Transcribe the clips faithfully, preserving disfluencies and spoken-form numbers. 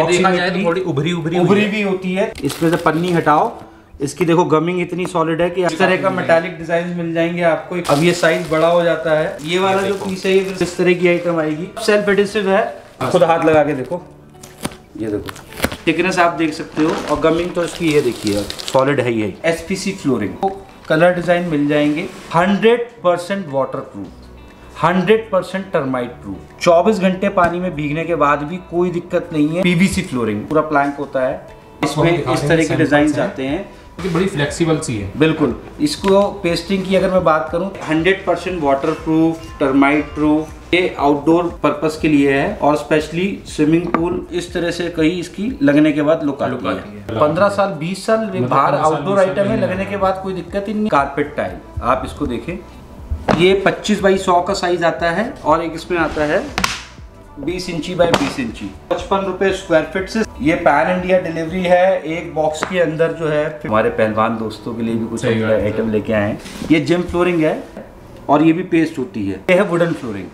देखा जाए तो थोड़ी उभरी उभरी उभरी भी होती है। इसमें से पन्नी हटाओ, इसकी देखो गमिंग इतनी सॉलिड है कि इस तरह का मेटालिक डिजाइन मिल जाएंगे आपको। अब ये साइज बड़ा हो जाता है। ये वाला जो पीस है ये इस तरह की आइटम आएगी, सेल्फ एडिसिव है। खुद हाथ लगा के देखो, ये देखो थिकनेस आप देख सकते हो, और गमिंग तो इसकी ये देखिए सॉलिड है। ये एसपीसी फ्लोरिंग, कलर डिजाइन मिल जाएंगे। Hundred percent water proof, hundred percent termite proof. चौबीस घंटे पानी में भीगने के बाद भी कोई दिक्कत नहीं है। पीवीसी फ्लोरिंग पूरा प्लैंक होता है। इसमें इस तरह के डिजाइन आते हैं, बड़ी फ्लेक्सिबल सी है बिल्कुल। इसको पेस्टिंग की अगर मैं बात करूं, hundred percent water proof, termite proof. ये आउटडोर पर्पस के लिए है, और स्पेशली स्विमिंग पूल इस तरह से कहीं इसकी लगने के बाद लुक आती है। पंद्रह साल बीस साल बाहर आउटडोर आइटम है, लगने के बाद कोई दिक्कत ही नहीं। कारपेट टाइल आप इसको देखें, ये पच्चीस बाई सौ का साइज आता है, और एक इसमें आता है बीस इंची बाय बीस इंची, पचपन रुपए स्क्वायर फीट से। ये पैन इंडिया डिलीवरी है। एक बॉक्स के अंदर जो है हमारे पहलवान दोस्तों के लिए भी कुछ आइटम लेके आए हैं। ये जिम फ्लोरिंग है, और ये भी पेस्ट होती है। ये है वुडन फ्लोरिंग।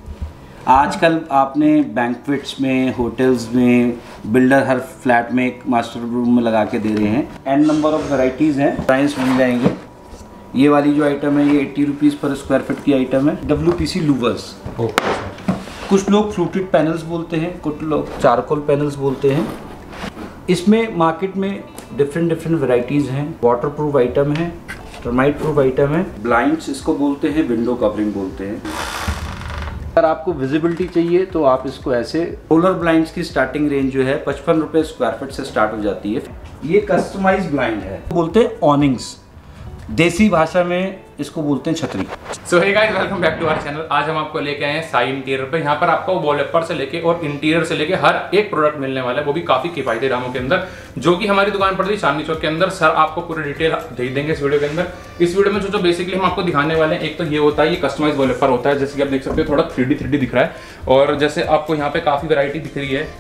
आजकल आपने बैंक्वेट्स में, होटल्स में, बिल्डर हर फ्लैट में एक मास्टर रूम में लगा के दे रहे हैं। एन नंबर ऑफ वेराइटीज हैं, प्राइस मिल जाएंगे। ये वाली जो आइटम है ये eighty rupees per square feet की आइटम है। डब्ल्यू पी सी लूवर्स, कुछ लोग फ्लूटेड पैनल्स बोलते हैं, कुछ लोग चारकोल पैनल्स बोलते हैं। इसमें मार्केट में डिफरेंट डिफरेंट वैरायटीज़ हैं। वाटर प्रूफ आइटम है, टर्माइट प्रूफ आइटम है। ब्लाइंड्स इसको बोलते हैं, विंडो कवरिंग बोलते हैं। अगर आपको विजिबिलिटी चाहिए तो आप इसको ऐसे, सोलर ब्लाइंड्स की स्टार्टिंग रेंज जो है पचपन रुपये स्क्वायर फीट से स्टार्ट हो जाती है। ये कस्टमाइज ब्लाइंड है, बोलते हैं ऑनिंग्स, देसी भाषा में इसको बोलते हैं छतरी। So hey guys, welcome back to our channel. आज हम आपको लेके आए हैं साई इंटीरियर पे। यहाँ पर आपको वॉलपेपर से लेके और इंटीरियर से लेके हर एक प्रोडक्ट मिलने वाला है, वो भी काफी किफायती दामों के अंदर, जो कि हमारी दुकान पड़ती है चांदनी चौक के अंदर। सर आपको पूरी डिटेल दे देंगे इस वीडियो के अंदर। इस वीडियो में जो जो बेसिकली हम आपको दिखाने वाले हैं, एक तो ये होता है, ये कस्टमाइज वॉलपेपर होता है, जैसे कि आप देख सकते हो थोड़ा थ्री डी थ्री डी दिख रहा है, और जैसे आपको यहाँ पे काफी वैरायटी दिख रही है,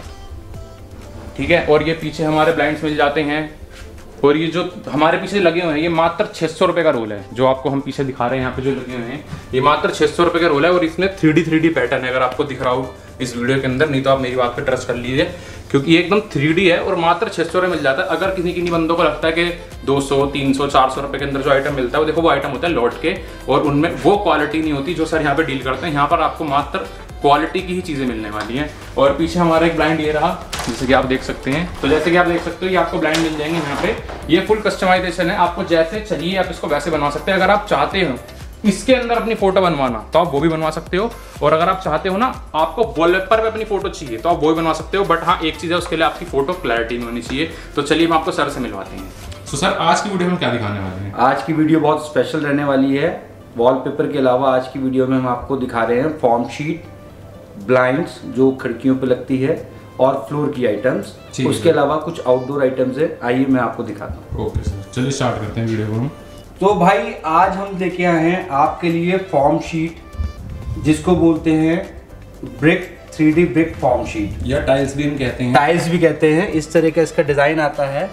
ठीक है। और ये पीछे हमारे ब्लाइंड्स मिल जाते हैं, और ये जो हमारे पीछे लगे हुए हैं ये मात्र छह सौ रुपए का रोल है। जो आपको हम पीछे दिखा रहे हैं यहाँ पे जो लगे हुए हैं, ये मात्र छह सौ रुपए का रोल है, और इसमें three D three D pattern है। अगर आपको दिख रहा हो इस वीडियो के अंदर, नहीं तो आप मेरी बात पे ट्रस्ट कर लीजिए, क्योंकि ये एकदम थ्री डी है और मात्र छह सौ रुपए मिल जाता है। अगर किसी किसी बंदों को लगता है कि दो सौ तीन सौ चार सौ रुपए के अंदर जो आइटम मिलता है, वो देखो वो आइटम होता है लॉट के, और उनमें वो क्वालिटी नहीं होती जो सर यहाँ पे डील करते हैं। यहाँ पर आपको मात्र क्वालिटी की ही चीजें मिलने वाली हैं। और पीछे हमारा एक ब्लाइंड ये रहा, जैसे कि आप देख सकते हैं। तो जैसे कि आप देख सकते हो ये आपको ब्लाइंड मिल जाएंगे यहाँ पे। ये फुल कस्टमाइजेशन है, आपको जैसे चाहिए आप इसको वैसे बनवा सकते हैं। अगर आप चाहते हो इसके अंदर अपनी फोटो बनवाना तो आप वो भी बनवा सकते हो, और अगर आप चाहते हो ना आपको वॉलपेपर पे अपनी फोटो चाहिए तो आप वो भी बनवा सकते हो। बट हाँ, एक चीज है, उसके लिए आपकी फोटो क्लैरिटी नहीं होनी चाहिए। तो चलिए हम आपको सर से मिलवाते हैं। तो सर आज की वीडियो में क्या दिखाने वाले हैं? आज की वीडियो बहुत स्पेशल रहने वाली है। वॉलपेपर के अलावा आज की वीडियो में हम आपको दिखा रहे हैं फॉर्म शीट, ब्लाइंड्स जो खिड़कियों पे लगती है, और फ्लोर की आइटम्स। उसके अलावा कुछ आउटडोर आइटम्स है, आइए मैं आपको दिखाता हूँ। ओके सर, चलिए स्टार्ट करते हैं वीडियो को हम। तो भाई आज हम लेके आए हैं आपके लिए फॉर्म शीट, जिसको बोलते हैं brick, three D brick form sheet, या टाइल्स भी हम कहते हैं। टाइल्स भी कहते हैं। इस तरह का इसका डिजाइन आता है,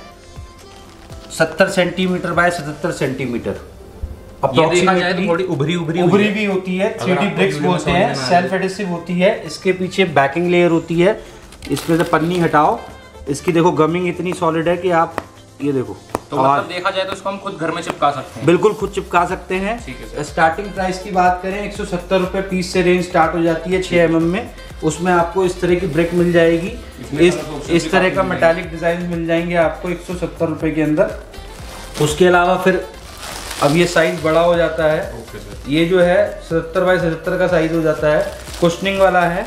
सत्तर सेंटीमीटर बाय सतहत्तर सेंटीमीटर। ये देखा जाए तो थोड़ी उभरी उभरी उभरी भी होती है। थ्री डी ब्रिक्स बोलते हैं, सेल्फ एडिसिव होती है। इसके पीछे बैकिंग लेयर होती है। इसमें से पन्नी हटाओ, इसकी देखो गमिंग इतनी सॉलिड है कि आप ये देखो, तो मतलब देखा जाए तो इसको हम खुद घर में चिपका सकते हैं। बिल्कुल खुद चिपका सकते हैं। स्टार्टिंग प्राइस की बात करें, एक सौ सत्तर रुपए पीस से रेंज स्टार्ट हो जाती है छह एम एम में। उसमें आपको इस तरह की ब्रिक मिल जाएगी, इस इस तरह का मेटालिक डिजाइन मिल जाएंगे आपको एक सौ सत्तर रुपए के अंदर। उसके अलावा फिर अब ये साइज बड़ा हो जाता है। ये जो है सत्तर बाई सत्तर का साइज हो जाता है, कुशनिंग वाला है।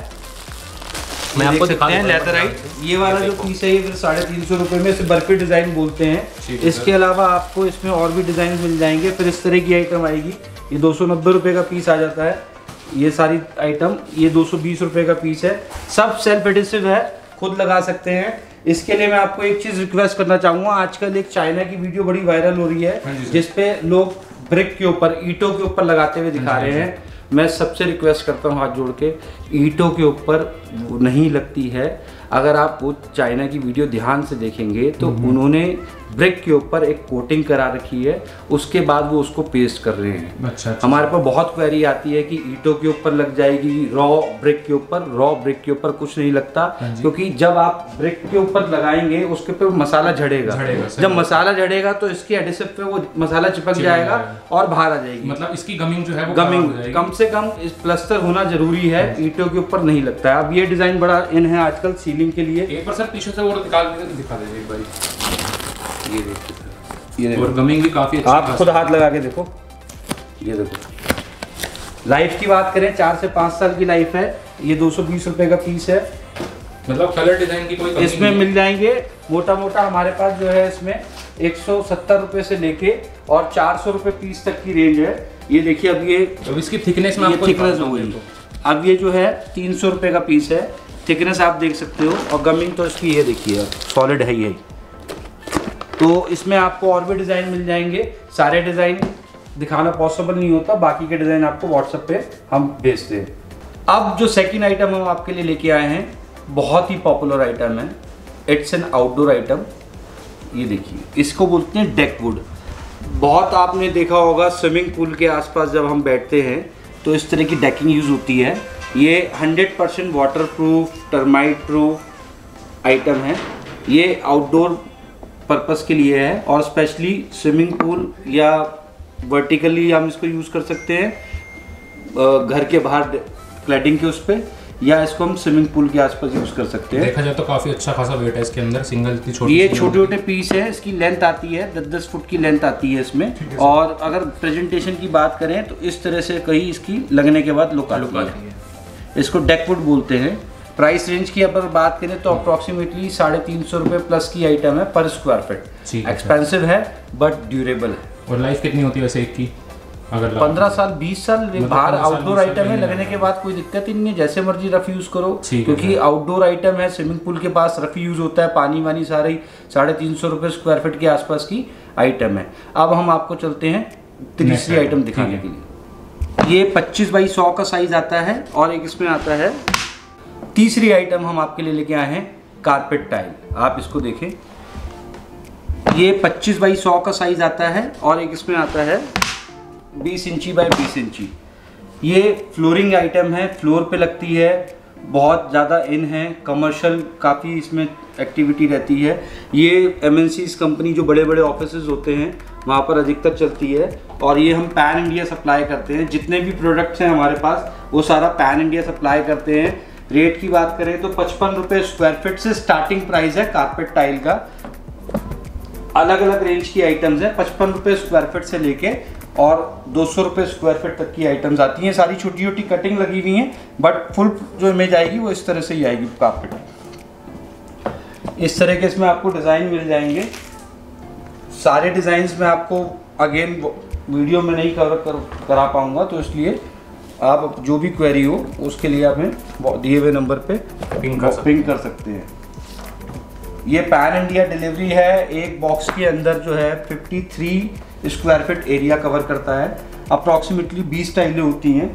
मैं आपको दिखाते हैं लेदराइट। ये वाला जो पीस है ये फिर साढ़े तीन सौ रुपये में, इसे बर्फी डिजाइन बोलते हैं। इसके अलावा आपको इसमें और भी डिजाइन मिल जाएंगे। फिर इस तरह की आइटम आएगी, ये दो सौ नब्बे रुपये का पीस आ जाता है। ये सारी आइटम ये दो सौ बीस रुपये का पीस है। सब सेल्फ एडिसिव है, खुद लगा सकते हैं। इसके लिए मैं आपको एक चीज रिक्वेस्ट करना चाहूंगा। आजकल एक चाइना की वीडियो बड़ी वायरल हो रही है, जिसपे लोग ब्रिक के ऊपर, ईंटों के ऊपर लगाते हुए दिखा रहे हैं। मैं सबसे रिक्वेस्ट करता हूँ हाथ जोड़ के, ईंटों के ऊपर नहीं लगती है। अगर आप वो चाइना की वीडियो ध्यान से देखेंगे तो उन्होंने ब्रिक के ऊपर एक कोटिंग करा रखी है, उसके बाद वो उसको पेस्ट कर रहे हैं। अच्छा, अच्छा। हमारे पास बहुत क्वेरी आती है कि ईंटों के ऊपर लग जाएगी, रॉ ब्रिक के ऊपर। रॉ ब्रिक के ऊपर कुछ नहीं लगता, क्योंकि जब आप ब्रिक के ऊपर लगाएंगे उसके ऊपर मसाला झड़ेगा, जब मसाला झड़ेगा तो इसके एडिसिव पे वो मसाला चिपक जाएगा और बाहर आ जाएगी। मतलब इसकी गमिंग जो है वो गमिंग कम से कम इस प्लास्टर होना जरूरी है, ईंटों के ऊपर नहीं लगता है। अब ये डिजाइन बड़ा इन है आजकल सीलिंग के लिए। एक बार सर पीछे से वो निकाल के दिखा दीजिए एक बार। ये देखिए, ये देखो, और गमिंग भी काफी अच्छी। आप खुद हाथ लगा के देखो, ये देखो। लाइफ की बात करें, चार से पाँच साल की लाइफ है। ये दो सौ बीस रुपए का पीस है। मतलब कलर डिजाइन की कोई कमी इसमें नहीं मिल जाएंगे मोटा मोटा हमारे पास जो है इसमें एक सौ सत्तर रुपए से लेके और चार सौ रुपए पीस तक की रेंज है। ये देखिए, अब ये अब इसकी थिकनेस में आपको थिकनेस हो गई। अब ये जो है तीन सौ रुपए का पीस है, थिकनेस आप देख सकते हो। और गमिंग तो इसकी ये देखिए सॉलिड है ही है। तो इसमें आपको और भी डिज़ाइन मिल जाएंगे। सारे डिज़ाइन दिखाना पॉसिबल नहीं होता, बाकी के डिज़ाइन आपको व्हाट्सएप पे हम भेजते हैं। अब जो सेकंड आइटम हम आपके लिए लेके आए हैं, बहुत ही पॉपुलर आइटम है। It's an outdoor item. ये देखिए, इसको बोलते हैं डेक वुड। बहुत आपने देखा होगा स्विमिंग पूल के आसपास जब हम बैठते हैं तो इस तरह की डेकिंग यूज़ होती है। ये hundred percent water proof, termite proof item है। ये आउटडोर पर्पस के लिए है और स्पेशली स्विमिंग पूल या वर्टिकली हम इसको यूज़ कर सकते हैं घर के बाहर क्लैडिंग के उस पर, या इसको हम स्विमिंग पूल के आसपास यूज़ कर सकते हैं। देखा जाए तो काफ़ी अच्छा खासा वेट है इसके अंदर। सिंगल की छोटी ये छोटे छोटे पीस है। इसकी लेंथ आती है दस दस फुट की लेंथ आती है इसमें। और अगर प्रेजेंटेशन की बात करें तो इस तरह से कहीं इसकी लगने के बाद लुक आती है। इसको डेकवुड बोलते हैं। प्राइस रेंज की अगर बात करें तो अप्रोक्सीमेटली साढ़े तीन सौ रुपये प्लस की आइटम है पर स्क्वायर फीट। एक्सपेंसिव है बट ड्यूरेबल है। और लाइफ कितनी होती है वैसे एक की? अगर पंद्रह साल बीस साल बाहर आउटडोर आइटम है, लगने के बाद कोई दिक्कत ही नहीं है। जैसे मर्जी रफ यूज करो, क्योंकि आउटडोर आइटम है, स्विमिंग पूल के पास रफ यूज होता है, पानी वानी सारी। साढ़े तीन सौ रुपये स्क्वायर फीट के आसपास की आइटम है। अब हम आपको चलते हैं तीसरी आइटम दिखाने के लिए। ये पच्चीस बाई सौ का साइज आता है और एक इसमें आता है। तीसरी आइटम हम आपके लिए लेके आए हैं कारपेट टाइल। आप इसको देखें, ये पच्चीस बाई सौ का साइज आता है और एक इसमें आता है बीस इंची बाय बीस इंची। ये फ्लोरिंग आइटम है, फ्लोर पे लगती है, बहुत ज़्यादा इन है, कमर्शियल काफ़ी इसमें एक्टिविटी रहती है। ये एमएनसीज कंपनी जो बड़े बड़े ऑफिसेज होते हैं वहाँ पर अधिकतर चलती है। और ये हम पैन इंडिया सप्लाई करते हैं। जितने भी प्रोडक्ट्स हैं हमारे पास वो सारा पैन इंडिया सप्लाई करते हैं। रेट की बात करें तो पचपन रुपये स्क्वायर फीट से स्टार्टिंग प्राइस है कारपेट टाइल का। अलग अलग रेंज की आइटम्स हैं, पचपन रुपये स्क्वायर फीट से लेके और दो सौ रुपये स्क्वायर फीट तक की आइटम्स आती हैं। सारी छोटी छोटी कटिंग लगी हुई हैं, बट फुल जो इमेज आएगी वो इस तरह से ही आएगी कारपेट। इस तरह के इसमें आपको डिज़ाइन मिल जाएंगे। सारे डिज़ाइंस में आपको अगेन वीडियो में नहीं कवर कर, करा पाऊँगा, तो इसलिए आप जो भी क्वेरी हो उसके लिए आप हमें दिए हुए नंबर पे पिंग कर, पिंग कर सकते हैं। ये पैन इंडिया डिलीवरी है। एक बॉक्स के अंदर जो है तिरेपन स्क्वायर फीट एरिया कवर करता है। अप्रॉक्सीमेटली बीस टाइलें होती हैं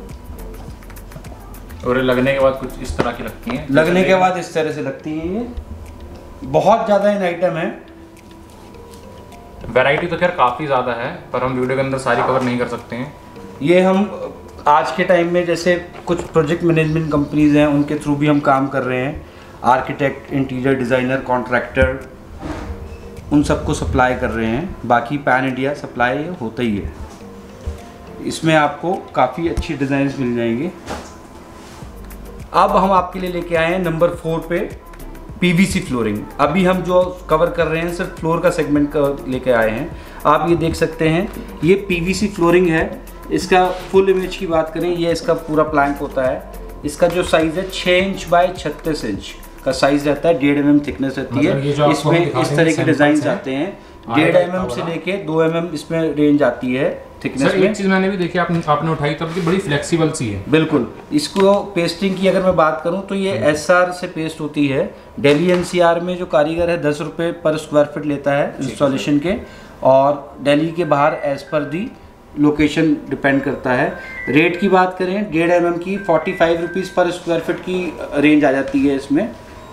और लगने के बाद कुछ इस तरह की लगती हैं। लगने के बाद इस तरह से लगती हैं। ये बहुत ज़्यादा इन आइटम है। वैरायटी तो खैर काफ़ी ज़्यादा है, पर हम वीडियो के अंदर सारी कवर नहीं कर सकते हैं। ये हम आज के टाइम में जैसे कुछ प्रोजेक्ट मैनेजमेंट कंपनीज हैं उनके थ्रू भी हम काम कर रहे हैं। आर्किटेक्ट, इंटीरियर डिज़ाइनर, कॉन्ट्रैक्टर, उन सबको सप्लाई कर रहे हैं। बाकी पैन इंडिया सप्लाई होता ही है। इसमें आपको काफ़ी अच्छे डिज़ाइंस मिल जाएंगे। अब हम आपके लिए लेके आए हैं नंबर फोर पे पीवीसी फ्लोरिंग। अभी हम जो कवर कर रहे हैं सिर्फ फ्लोर का सेगमेंट का लेके आए हैं। आप ये देख सकते हैं, ये पीवीसी फ्लोरिंग है। इसका फुल इमेज की बात करें, ये इसका पूरा प्लैंक होता है। इसका जो साइज़ है छः इंच बाय छत्तीस इंच का साइज रहता है। डेढ़ एम एम थिकनेस रहती है। इसमें इस तरह के डिजाइन आते हैं। डेढ़ एम एम से लेके दो एम एम इसमें रेंज आती है थिकनेस में। एक चीज मैंने भी देखी आपने आपने उठाई तब की बड़ी फ्लेक्सिबल सी है। बिल्कुल। इसको पेस्टिंग की अगर मैं बात करूं तो ये एसआर से पेस्ट होती है। दिल्ली एनसीआर में जो कारीगर है दस रुपये पर स्क्वायर फीट लेता है इंस्टॉलेशन के, और दिल्ली के बाहर एज पर दी लोकेशन डिपेंड करता है। रेट की बात करें डेढ़ एम एम की forty five rupees per square feet की रेंज आ जाती है इसमें।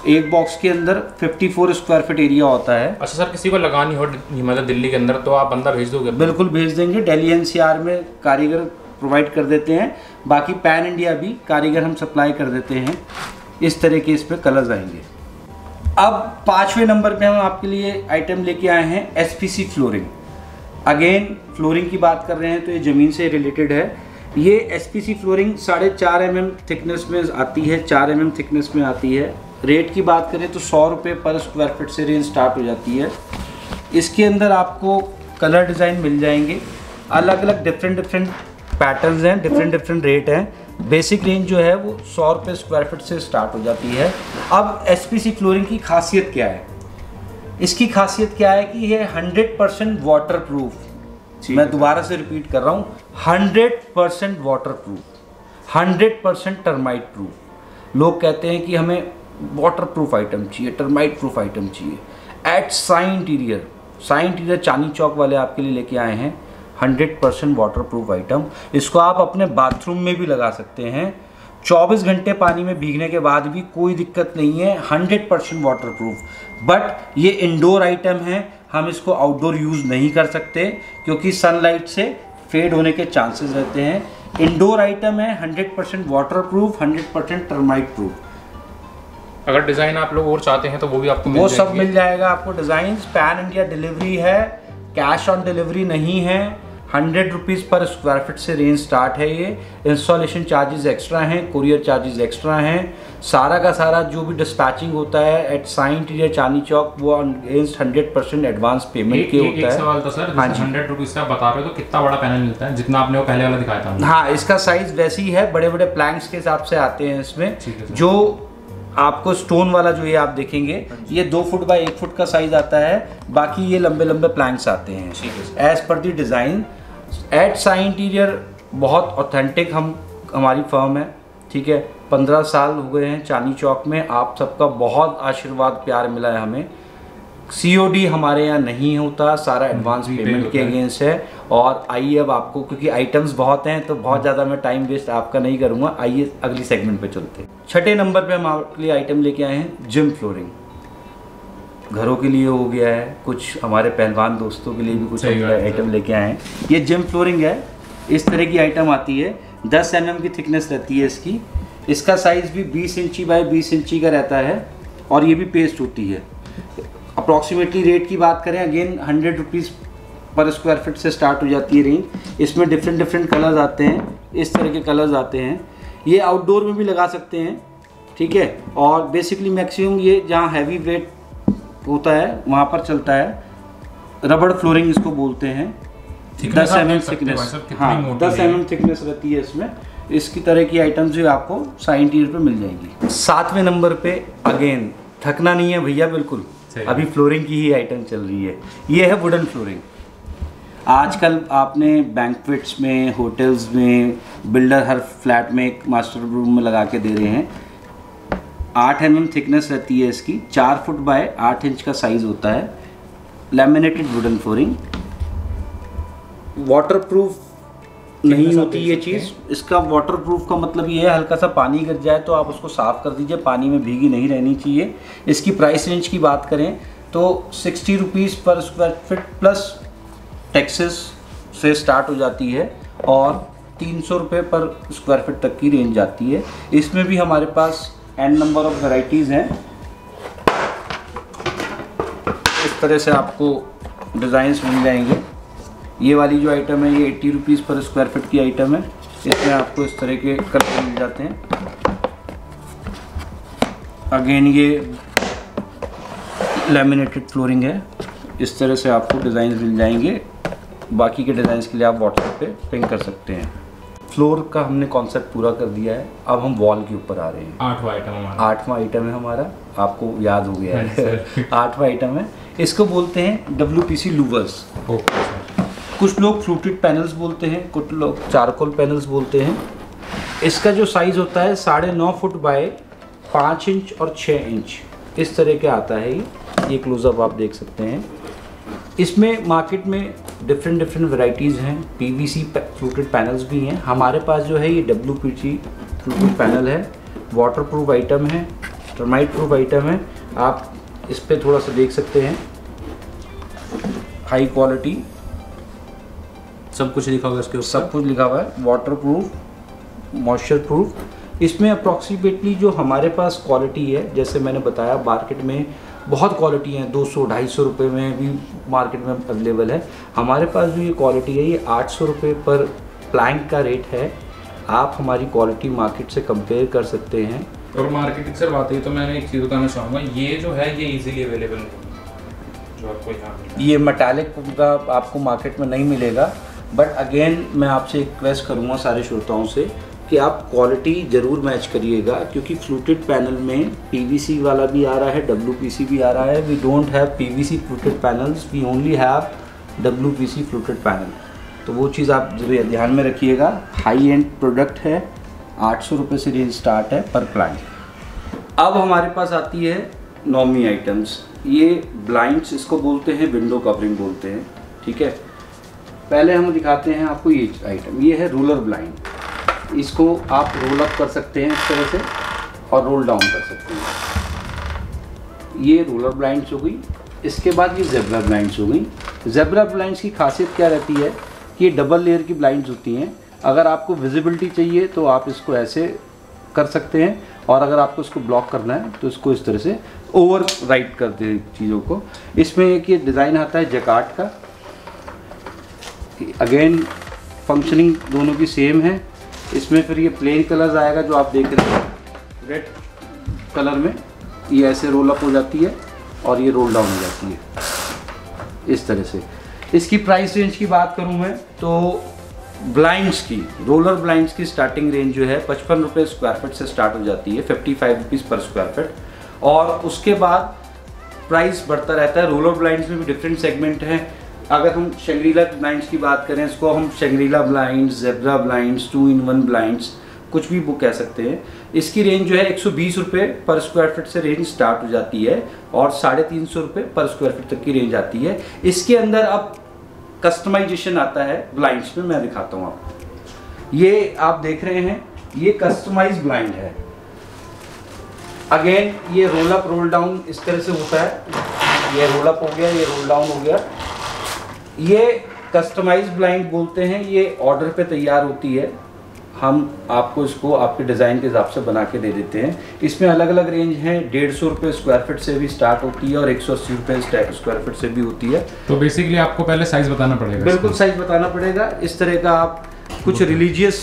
एक बॉक्स के अंदर चौवन स्क्वायर फीट एरिया होता है। अच्छा सर, किसी को लगानी हो मतलब दिल्ली के अंदर तो आप बंदा भेज दोगे? बिल्कुल भेज देंगे, दिल्ली एनसीआर में कारीगर प्रोवाइड कर देते हैं, बाकी पैन इंडिया भी कारीगर हम सप्लाई कर देते हैं। इस तरह के इस पे कलर्स आएंगे। अब पाँचवें नंबर पे हम आपके लिए आइटम लेके आए हैं एसपीसी फ्लोरिंग। अगेन फ्लोरिंग की बात कर रहे हैं तो ये ज़मीन से रिलेटेड है। ये एसपीसी फ्लोरिंग साढ़े चार एम एम थिकनेस में आती है, चार एम एम थिकनेस में आती है। रेट की बात करें तो सौ रुपये पर स्क्वायर फीट से रेंज स्टार्ट हो जाती है। इसके अंदर आपको कलर डिज़ाइन मिल जाएंगे, अलग अलग डिफरेंट डिफरेंट पैटर्न्स हैं, डिफरेंट डिफरेंट रेट हैं। बेसिक रेंज जो है वो सौ रुपये स्क्वायर फीट से स्टार्ट हो जाती है। अब एसपीसी फ्लोरिंग की खासियत क्या है? इसकी खासियत क्या है कि ये हंड्रेड परसेंट वाटर प्रूफ, मैं दोबारा से रिपीट कर रहा हूँ, hundred percent water proof, hundred percent termite proof. लोग कहते हैं कि हमें वाटर प्रूफ आइटम चाहिए, टर्माइट प्रूफ आइटम चाहिए। At Sai interior, Sai interior Chandni Chowk वाले आपके लिए लेके आए हैं hundred percent water proof item. इसको आप अपने बाथरूम में भी लगा सकते हैं, चौबीस घंटे पानी में भीगने के बाद भी कोई दिक्कत नहीं है, hundred percent water proof. But ये इंडोर आइटम है, हम इसको आउटडोर यूज़ नहीं कर सकते क्योंकि सनलाइट से फेड होने के चांसेस रहते हैं। इंडोर आइटम है, hundred percent water proof, hundred percent termite proof. अगर डिज़ाइन आप लोग और चाहते हैं तो वो भी आपको मिल वो सब मिल जाएगा आपको। डिज़ाइन पैन इंडिया डिलीवरी है, कैश ऑन डिलीवरी नहीं है। Hundred rupees per square feet से रेंज स्टार्ट है। ये इंस्टॉलेशन चार्जेस एक्स्ट्रा हैं, कुरियर चार्जेस एक्स्ट्रा हैं। सारा का सारा जो भी डिस्पैचिंग होता है एट साई इंटीरियर चांदनी चौक वो against hundred percent advance payment के होता है। एक सवाल था सर, हाँ हंड्रेड रुपीज़ से आप बता रहे हो तो कितना बड़ा पैनल मिलता है जितना आपने वो पहले वाला दिखाया था? हाँ, इसका साइज वैसे ही है, बड़े बड़े प्लैंक्स के हिसाब से आते हैं इसमें। जो आपको स्टोन वाला जो ये आप देखेंगे ये दो फुट बाय एक फुट का साइज आता है, बाकी ये लंबे लंबे प्लैंक्स आते हैं as per the design. At Sai interior बहुत ऑथेंटिक हम हमारी फर्म है, ठीक है। पंद्रह साल हो गए हैं चांदनी चौक में, आप सबका बहुत आशीर्वाद प्यार मिला है हमें। सीओडी हमारे यहाँ नहीं होता, सारा एडवांस पेमेंट के अगेंस्ट है। और आइए अब आपको, क्योंकि आइटम्स बहुत हैं तो बहुत ज़्यादा मैं टाइम वेस्ट आपका नहीं करूँगा, आइए अगली सेगमेंट पे चलते हैं। छठे नंबर पे हम आपके लिए आइटम लेके आए हैं जिम फ्लोरिंग। घरों के लिए हो गया है, कुछ हमारे पहलवान दोस्तों के लिए भी कुछ आइटम लेके आए हैं। ये जिम फ्लोरिंग है, इस तरह की आइटम आती है, दस एम एम की थिकनेस रहती है इसकी। इसका साइज़ भी बीस इंची बाय बीस इंची का रहता है और ये भी पेस्ट होती है। अप्रॉक्सीमेटली रेट की बात करें again hundred rupees per square feet से स्टार्ट हो जाती है रेंज। इसमें डिफरेंट डिफरेंट कलर्स आते हैं, इस तरह के कलर्स आते हैं। ये आउटडोर में भी लगा सकते हैं, ठीक है। और बेसिकली मैक्सिमम ये जहाँ हैवी वेट होता है वहाँ पर चलता है। रबड़ फ्लोरिंग इसको बोलते हैं। दस एम एम थिकनेस, हाँ दस एम एम थिकनेस रहती है इसमें। इसकी तरह की आइटम्स जो आपको साई इंटीरियर पे मिल जाएगी। सातवें नंबर पे अगेन थकना नहीं है भैया, बिल्कुल अभी फ्लोरिंग की ही आइटम चल रही है। ये है वुडन फ्लोरिंग। आजकल आपने बैंक्वेट्स में, होटल्स में, बिल्डर हर फ्लैट में एक मास्टर रूम में लगा के दे रहे हैं। आठ एम एम थिकनेस रहती है इसकी, चार फुट बाय आठ इंच का साइज होता है। Laminated wooden flooring, water proof नहीं होती ये चीज़। इसका वाटर प्रूफ का मतलब ये है हल्का सा पानी गिर जाए तो आप उसको साफ़ कर दीजिए, पानी में भीगी नहीं रहनी चाहिए। इसकी प्राइस रेंज की बात करें तो sixty rupees per square feet plus taxes से स्टार्ट हो जाती है और तीन सौ रुपये पर स्क्वायर फीट तक की रेंज आती है। इसमें भी हमारे पास एन नंबर ऑफ वैरायटीज़ हैं। इस तरह से आपको डिज़ाइंस मिल जाएंगे। ये वाली जो आइटम है ये eighty rupees per square feet की आइटम है। इसमें आपको इस तरह के कलर मिल जाते हैं। अगेन ये लैमिनेटेड फ्लोरिंग है, इस तरह से आपको डिज़ाइन मिल जाएंगे। बाकी के डिज़ाइंस के लिए आप व्हाट्सएप पे पिंग कर सकते हैं। फ्लोर का हमने कॉन्सेप्ट पूरा कर दिया है, अब हम वॉल के ऊपर आ रहे हैं। आठवां आइटम हमारा आठवां आइटम है हमारा, आपको याद हो गया है। आठवां आइटम है, इसको बोलते हैं डब्ल्यू पी सी लूवर्स। कुछ लोग फ्लूटेड पैनल्स बोलते हैं, कुछ लोग चारकोल पैनल्स बोलते हैं। इसका जो साइज़ होता है साढ़े नौ फुट बाय पाँच इंच और छः इंच, इस तरह के आता है ये। ये क्लोजअप आप देख सकते हैं। इसमें मार्केट में डिफरेंट डिफरेंट वैरायटीज़ हैं। पीवीसी फ्लूटेड पैनल्स भी हैं। हमारे पास जो है ये W P C fluted panel है, वाटरप्रूफ आइटम है। टर्माइट प्रूफ आइटम है। आप इस पे थोड़ा सा देख सकते हैं, हाई क्वालिटी सब कुछ लिखा हुआ है इसके ऊपर, सब कुछ लिखा हुआ है, वाटर प्रूफ, मॉइस्चर प्रूफ। इसमें अप्रॉक्सीमेटली जो हमारे पास क्वालिटी है, जैसे मैंने बताया मार्केट में बहुत क्वालिटी है, दो सौ ढाई सौ रुपये में भी मार्केट में अवेलेबल है। हमारे पास जो ये क्वालिटी है ये आठ सौ रुपये पर प्लैंक का रेट है। आप हमारी क्वालिटी मार्केट से कंपेयर कर सकते हैं। और मार्केटिंग से बात है तो मैंने एक चीज़ बताना चाहूँगा, ये जो है ये इजीली अवेलेबल जो आपको यहाँ ये मेटालिक का आपको मार्केट में नहीं मिलेगा। बट अगेन मैं आपसे रिक्वेस्ट करूँगा सारे श्रोताओं से कि आप क्वालिटी ज़रूर मैच करिएगा, क्योंकि फ्लूटेड पैनल में पीवीसी वाला भी आ रहा है, डब्ल्यूपीसी भी आ रहा है। We don't have PVC fluted panels, we only have WPC fluted panel. तो वो चीज़ आप जरूर ध्यान में रखिएगा। हाई एंड प्रोडक्ट है, आठ सौ रुपये से रेंज स्टार्ट है पर प्लांट। अब हमारे पास आती है नॉमी आइटम्स। ये ब्लाइंड्स इसको बोलते हैं, विंडो कवरिंग बोलते हैं, ठीक है। पहले हम दिखाते हैं आपको ये आइटम, ये है रोलर ब्लाइंड। इसको आप रोल अप कर सकते हैं इस तरह से और रोल डाउन कर सकते हैं। ये रोलर ब्लाइंड्स हो गई। इसके बाद ये ज़ेब्रा ब्लाइंड्स हो गई। ज़ेब्रा ब्लाइंड्स की खासियत क्या रहती है कि ये डबल लेयर की ब्लाइंड्स होती हैं। अगर आपको विजिबिलिटी चाहिए तो आप इसको ऐसे कर सकते हैं, और अगर आपको इसको ब्लॉक करना है तो इसको इस तरह से ओवर राइट कर दे चीज़ों को। इसमें एक ये डिज़ाइन आता है जैकार्ड का। अगेन फंक्शनिंग दोनों की सेम है। इसमें फिर ये प्लेन कलर्स आएगा जो आप देख रहे हैं, रेड कलर में ये ऐसे रोल अप हो जाती है और ये रोल डाउन हो जाती है इस तरह से। इसकी प्राइस रेंज की बात करूं मैं तो ब्लाइंड्स की, रोलर ब्लाइंड्स की स्टार्टिंग रेंज जो है पचपन रुपये स्क्वायर फीट से स्टार्ट हो जाती है, fifty five rupees per square feet. और उसके बाद प्राइस बढ़ता रहता है। रोलर ब्लाइंड्स में भी डिफरेंट सेगमेंट हैं। अगर हम शंग्रीला ब्लाइंड्स की बात करें, इसको हम Shangri-La blinds, zebra blinds, two in one blinds, कुछ भी वो कह सकते हैं। इसकी रेंज जो है एक सौ बीस रुपये पर स्क्वायर फीट से रेंज स्टार्ट हो जाती है और साढ़े तीन सौ रुपये पर स्क्वायर फीट तक की रेंज आती है। इसके अंदर अब कस्टमाइजेशन आता है ब्लाइंड्स में, मैं दिखाता हूँ आपको। ये आप देख रहे हैं, ये कस्टमाइज ब्लाइंड है। अगेन ये रोल अप रोल डाउन इस तरह से होता है। ये रोल अप हो गया, ये रोल डाउन हो गया। ये कस्टमाइज ब्लाइंड बोलते हैं। ये ऑर्डर पे तैयार होती है, हम आपको इसको आपके डिज़ाइन के हिसाब से बना के दे देते हैं। इसमें अलग अलग रेंज हैं, डेढ़ सौ रुपये स्क्वायर फीट से भी स्टार्ट होती है और एक सौ अस्सी रुपये स्क्वायर फीट से भी होती है। तो बेसिकली आपको पहले साइज़ बताना पड़ेगा। बिल्कुल साइज़ बताना पड़ेगा। इस तरह का आप कुछ रिलीजियस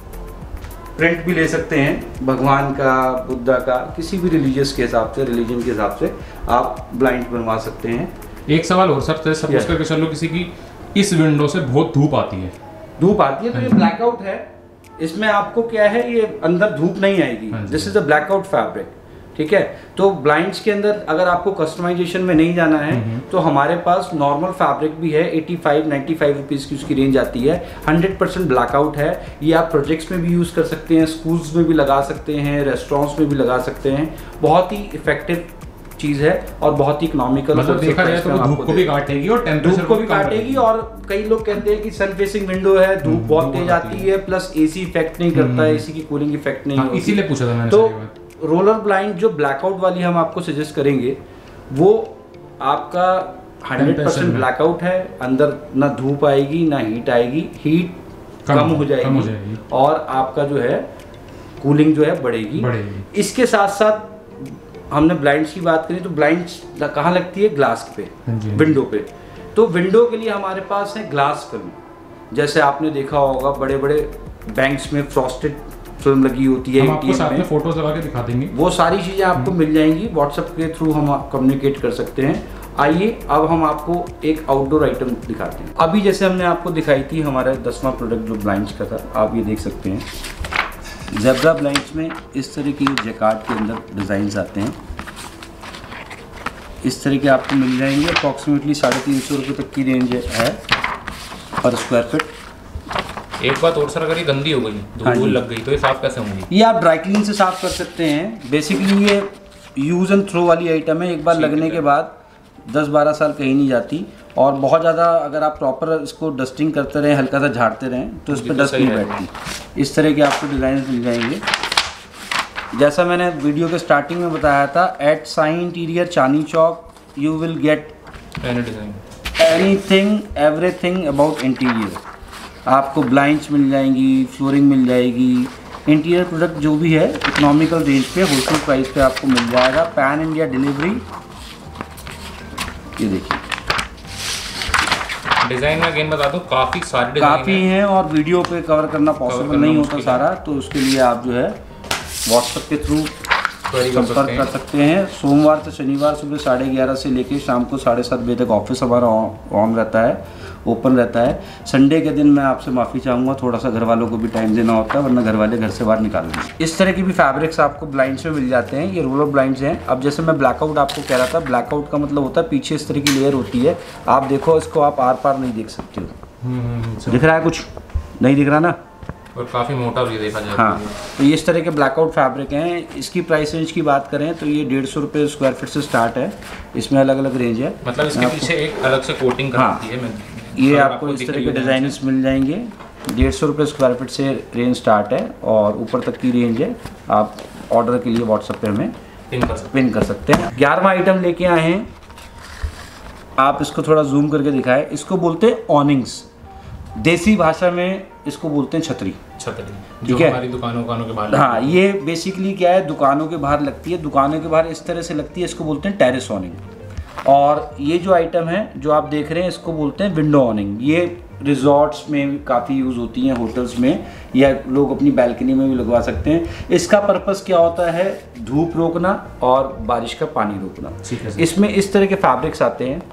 प्रिंट भी ले सकते हैं, भगवान का, बुद्धा का, किसी भी रिलीजियस के हिसाब से, रिलीजन के हिसाब से आप ब्लाइंड बनवा सकते हैं। एक सवाल और सर, सपोज करके चलो किसी की इस विंडो से बहुत धूप आती है, धूप आती है तो ये ब्लैकआउट है। इसमें आपको क्या है, ये अंदर धूप नहीं आएगी। This is a blackout fabric, ठीक है। तो ब्लाइंड्स के अंदर अगर आपको कस्टमाइजेशन में नहीं जाना है तो हमारे पास नॉर्मल फैब्रिक भी है, पचासी पचानवे रुपीज़ की उसकी रेंज आती है। हंड्रेड परसेंट ब्लैकआउट है। ये आप प्रोजेक्ट्स में भी यूज़ कर सकते हैं, स्कूल्स में भी लगा सकते हैं, रेस्टोरेंट्स में भी लगा सकते हैं। बहुत ही इफेक्टिव चीज़ है और बहुत ही इकोनॉमिकल। मतलब देखा जाए तो धूप को भी काटेगी और टेम्परेचर को भी काटेगी। और कई लोग कहते हैं कि सन फेसिंग विंडो है, धूप बहुत तेज आती है, प्लस एसी इफेक्ट नहीं करता है, एसी की कूलिंग इफेक्ट नहीं होती। इसीलिए पूछा था मैंने। तो रोलर ब्लाइंड जो ब्लैकआउट वाली हम आपको सजेस्ट करेंगे वो आपका हंड्रेड परसेंट ब्लैकआउट है। अंदर ना धूप आएगी ना हीट आएगी, हीट कम, कम हो जाएगी, कम हो जाएगी और आपका जो है कूलिंग जो है बढ़ेगी, बढ़ेगी। इसके साथ साथ हमने ब्लाइंड्स की बात करी तो ब्लाइंड्स कहाँ लगती है, ग्लास पे, विंडो पे। तो विंडो के लिए हमारे पास है ग्लास फिल्म। जैसे आपने देखा होगा बड़े बड़े बैंक्स में फ्रॉस्टेड फिल्म लगी होती है, हम आपको साथ में फोटोज लगा के दिखा देंगे। वो सारी चीज़ें आपको मिल जाएंगी। व्हाट्सएप के थ्रू हम कम्युनिकेट कर सकते हैं। आइए अब हम आपको एक आउटडोर आइटम दिखाते हैं। अभी जैसे हमने आपको दिखाई थी हमारा दसवां प्रोडक्ट जो ब्लाइंड्स का था, आप ये देख सकते हैं। ज़ेब्रा ब्लाइंड्स में इस तरह की जैकार्ड के अंदर डिज़ाइंस आते हैं, इस तरह के आपको मिल जाएंगे। अप्रॉक्सीमेटली साढ़े तीन सौ रुपये तक की रेंज है पर स्क्वायर फीट। एक बात और सर, अगर ये गंदी हो गई, धूल लग गई तो ये साफ कैसे होंगी? ये आप ड्राई क्लीन से साफ कर सकते हैं। बेसिकली ये यूज़ एंड थ्रो वाली आइटम है, एक बार लगने के बाद दस बारह साल कहीं नहीं जाती। और बहुत ज़्यादा अगर आप प्रॉपर इसको डस्टिंग करते रहें, हल्का सा झाड़ते रहें तो इस पर डस्ट नहीं बैठती। इस तरह के आपको डिज़ाइन मिल जाएंगे। जैसा मैंने वीडियो के स्टार्टिंग में बताया था, at Sai interior Chandni Chowk you will get any design, anything everything about interior. आपको ब्लाइंड्स मिल जाएंगी, फ्लोरिंग मिल जाएगी, इंटीरियर प्रोडक्ट जो भी है इकोनॉमिकल रेंज पे होलसेल प्राइस पे आपको मिल जाएगा। Pan India delivery. ये देखिए डिजाइन में अगेन बता दूं काफी सारे डिजाइन काफ़ी हैं और वीडियो पे कवर करना पॉसिबल नहीं होता सारा, तो उसके लिए आप जो है व्हाट्सएप के थ्रू संपर्क कर सकते हैं। सोमवार से शनिवार सुबह साढ़े ग्यारह से लेकर शाम को साढ़े सात बजे तक ऑफिस हमारा ऑन रहता है, ओपन रहता है। संडे के दिन मैं आपसे माफ़ी चाहूँगा, थोड़ा सा घर वालों को भी टाइम देना होता है, वरना घर वाले घर से बाहर निकाल देंगे। इस तरह की भी फैब्रिक्स आपको ब्लाइंड्स में मिल जाते हैं। ये रोलर ब्लाइंड्स हैं। अब जैसे मैं ब्लैकआउट आपको कह रहा था, ब्लैकआउट का मतलब होता है पीछे इस तरह की लेयर होती है। आप देखो इसको, आप आर पार नहीं देख सकते हो। दिख रहा है कुछ? नहीं दिख रहा ना? और काफ़ी मोटा भी देखा जाए। हाँ, तो ये इस तरह के ब्लैकआउट फैब्रिक हैं। इसकी प्राइस रेंज की बात करें तो ये डेढ़ सौ रुपये स्क्वायर फीट से स्टार्ट है। इसमें अलग अलग रेंज है। मतलब इसके पीछे एक अलग से कोटिंग कराती है। ये आपको इस तरह के डिज़ाइन्स मिल जाएंगे। डेढ़ सौ रुपये स्क्वायर फीट से रेंज स्टार्ट है और ऊपर तक की रेंज है। आप ऑर्डर के लिए व्हाट्सएप पे हमें पिन कर सकते पिन कर सकते हैं। ग्यारहवां आइटम लेके आए हैं। आप इसको थोड़ा जूम करके दिखाएं। इसको बोलते हैं ऑनिंग्स, देसी भाषा में इसको बोलते हैं छतरी। छतरी जो हमारी दुकानों दुकानों के बाहर। हाँ, ये बेसिकली क्या है, दुकानों के बाहर लगती है। दुकानों के बाहर इस तरह से लगती है, इसको बोलते हैं टेरेस ऑनिंग। और ये जो आइटम है जो आप देख रहे हैं, इसको बोलते हैं विंडो ऑनिंग। ये रिजॉर्ट्स में काफ़ी यूज़ होती हैं, होटल्स में, या लोग अपनी बैल्कनी में भी लगवा सकते हैं। इसका पर्पस क्या होता है? धूप रोकना और बारिश का पानी रोकना। इसमें इस तरह के फैब्रिक्स आते हैं।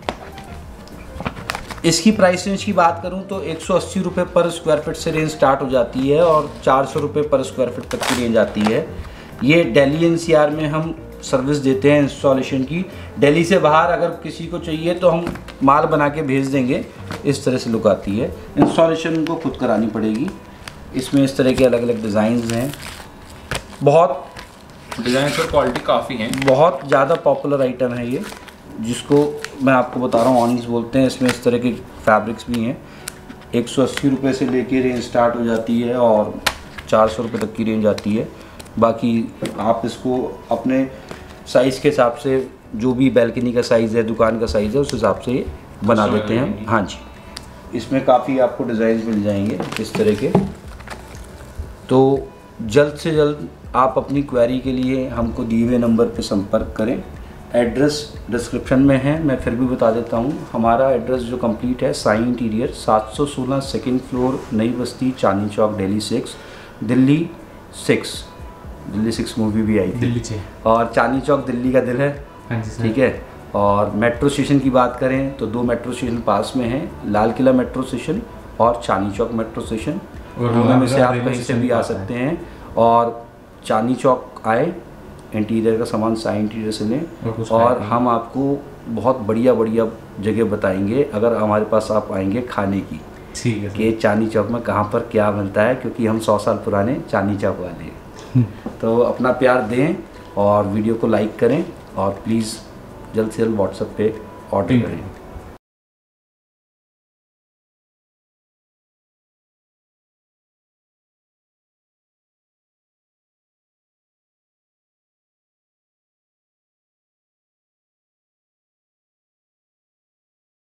इसकी प्राइस रेंज की बात करूं तो एक सौ अस्सी रुपये पर स्क्वायर फीट से रेंज स्टार्ट हो जाती है और चार सौ रुपये पर स्क्वायर फीट तक की रेंज आती है। ये दिल्ली एन सी आर में हम सर्विस देते हैं इंस्टॉलेशन की। दिल्ली से बाहर अगर किसी को चाहिए तो हम माल बना के भेज देंगे। इस तरह से लुक आती है। इंस्टॉलेशन उनको खुद करानी पड़ेगी। इसमें इस तरह के अलग अलग डिज़ाइंस हैं। बहुत डिज़ाइन और क्वालिटी काफ़ी हैं। बहुत ज़्यादा पॉपुलर आइटम है ये, जिसको मैं आपको बता रहा हूँ ऑनिंग्स बोलते हैं। इसमें इस तरह के फैब्रिक्स भी हैं। एक सौ अस्सी रुपये से लेके रेंज स्टार्ट हो जाती है और चार सौ रुपये तक की रेंज आती है। बाकी आप इसको अपने साइज़ के हिसाब से, जो भी बैल्कनी का साइज़ है, दुकान का साइज़ है, उस हिसाब से बना देते हैं। हाँ जी, इसमें काफ़ी आपको डिज़ाइन मिल जाएंगे इस तरह के। तो जल्द से जल्द आप अपनी क्वेरी के लिए हमको दिए हुए नंबर पर संपर्क करें। एड्रेस डिस्क्रिप्शन में है, मैं फिर भी बता देता हूँ। हमारा एड्रेस जो कंप्लीट है, साई इंटीरियर, सात सौ सोलह second floor, Nai Basti, Chandni Chowk, Delhi six Delhi six Delhi six movie भी आई थी दिल्ली से। और चांदनी चौक दिल्ली का दिल है। ठीक है। और मेट्रो स्टेशन की बात करें तो दो मेट्रो स्टेशन पास में हैं, लाल किला मेट्रो स्टेशन और चांदनी चौक मेट्रो स्टेशन। दोनों में से आप कहीं से भी आ सकते हैं। और चांदनी चौक आए, इंटीरियर का सामान साई इंटीरियर से लें और, और हम आपको बहुत बढ़िया बढ़िया जगह बताएंगे अगर हमारे पास आप आएंगे खाने की। ठीक है कि चांदनी चौक में कहाँ पर क्या बनता है, क्योंकि हम सौ साल पुराने चांदनी चौक वाले हैं। तो अपना प्यार दें और वीडियो को लाइक करें और प्लीज़ जल्द से जल्द व्हाट्सएप पे ऑर्डर करें।